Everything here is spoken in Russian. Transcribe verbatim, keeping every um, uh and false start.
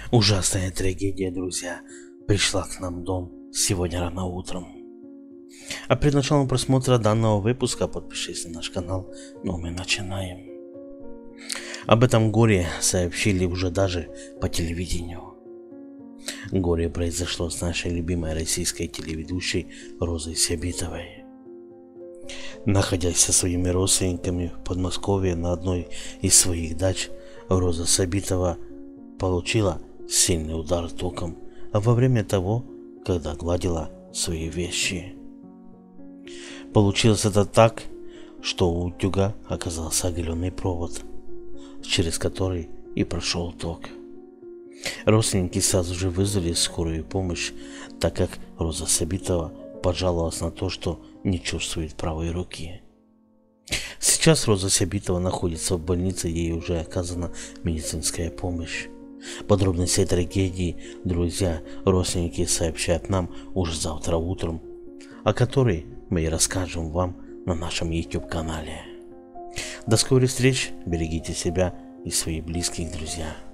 Ужасная трагедия, друзья, пришла к нам в дом сегодня рано утром. А перед началом просмотра данного выпуска подпишись на наш канал, но мы начинаем. Об этом горе сообщили уже даже по телевидению. Горе произошло с нашей любимой российской телеведущей Розой Сябитовой. Находясь со своими родственниками в Подмосковье на одной из своих дач, Роза Сябитова получила сильный удар током во время того, когда гладила свои вещи. Получилось это так, что у утюга оказался оголенный провод, через который и прошел ток. Родственники сразу же вызвали скорую помощь, так как Роза Сябитова пожаловалась на то, что не чувствует правой руки. Сейчас Роза Сябитова находится в больнице, ей уже оказана медицинская помощь. Подробности трагедии, друзья, родственники сообщат нам уже завтра утром, о которой мы и расскажем вам на нашем YouTube канале. До скорых встреч, берегите себя и своих близких, друзья.